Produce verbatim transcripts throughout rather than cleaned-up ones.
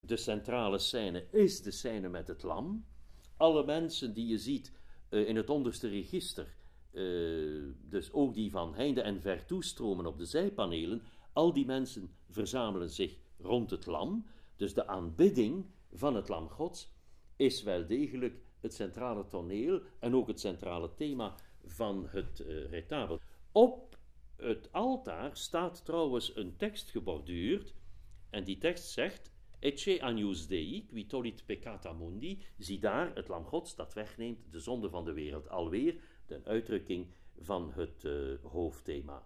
De centrale scène is de scène met het lam. Alle mensen die je ziet uh, in het onderste register, uh, dus ook die van heinde en ver toestromen op de zijpanelen, al die mensen verzamelen zich rond het lam. Dus de aanbidding van het lam Gods is wel degelijk het centrale toneel en ook het centrale thema van het uh, retabel. Op het altaar staat trouwens een tekst geborduurd en die tekst zegt: Ecce agnus Dei, qui tollit peccata mundi, zie daar het lam Gods dat wegneemt de zonde van de wereld. Alweer de uitdrukking van het uh, hoofdthema.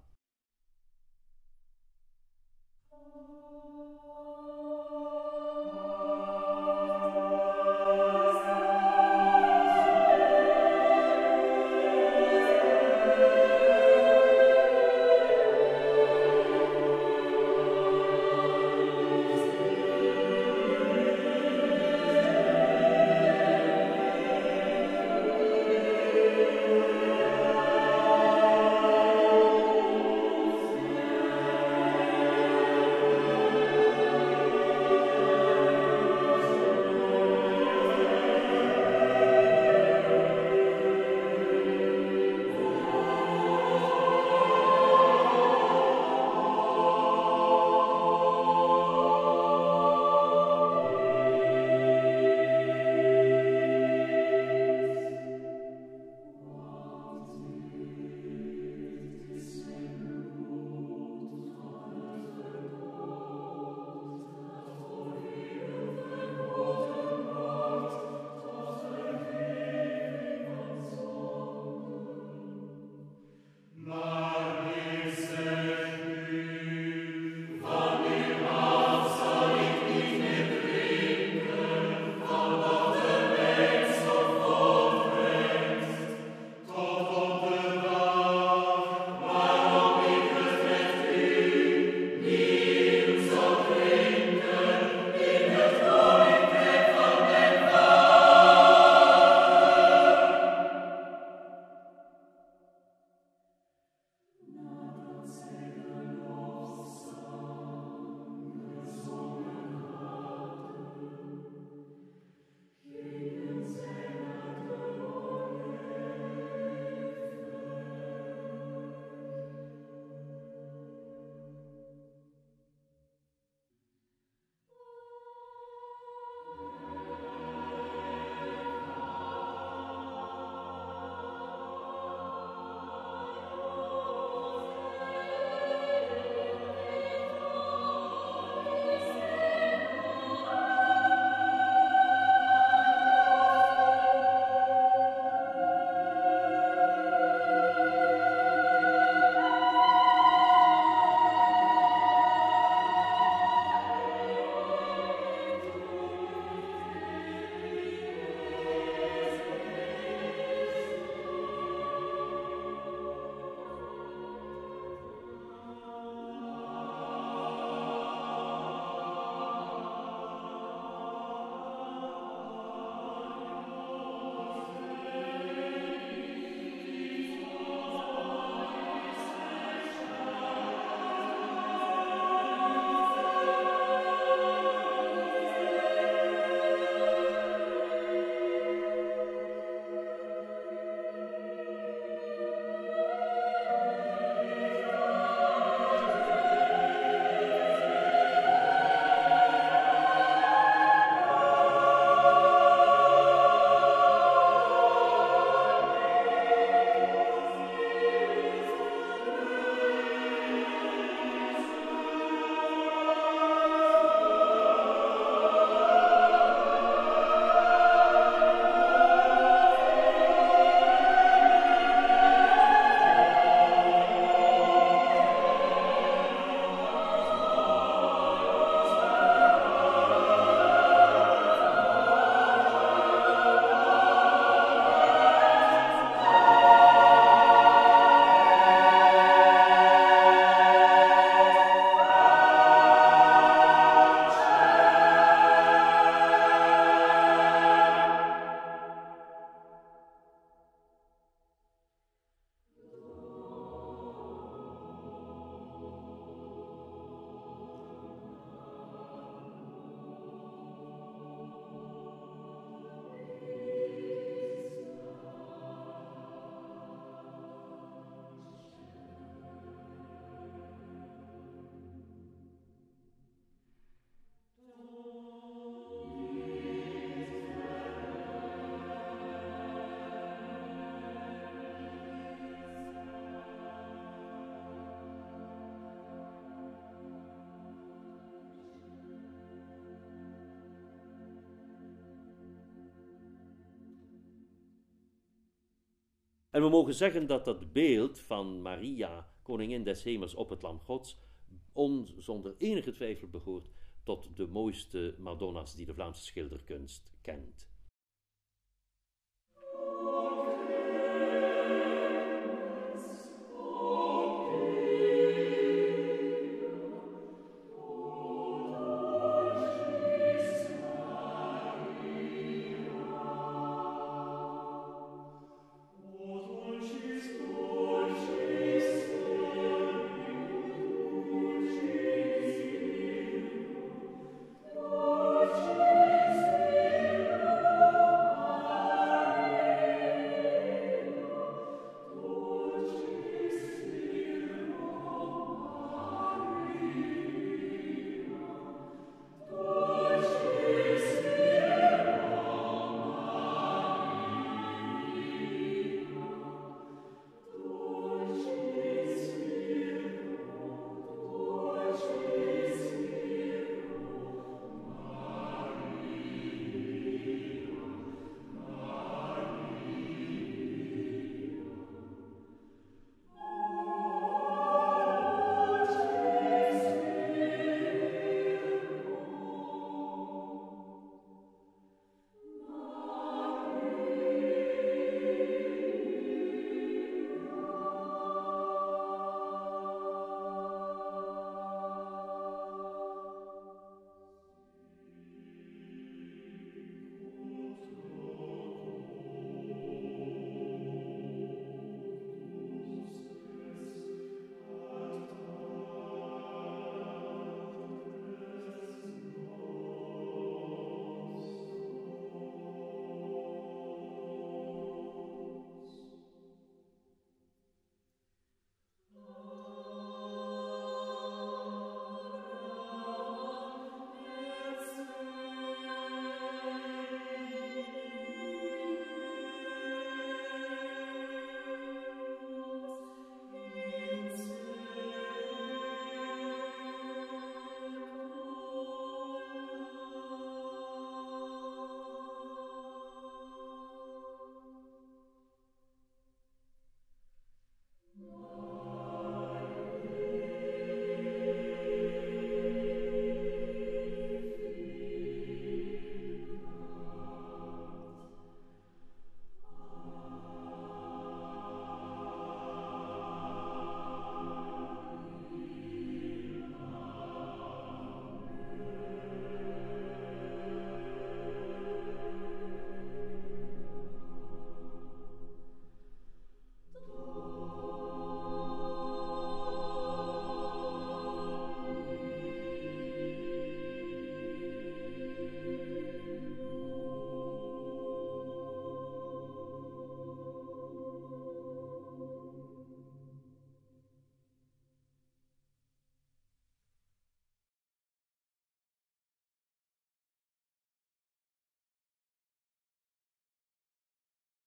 En we mogen zeggen dat dat beeld van Maria, koningin des hemels op het lam Gods, on, zonder enige twijfel behoort tot de mooiste Madonna's die de Vlaamse schilderkunst kent.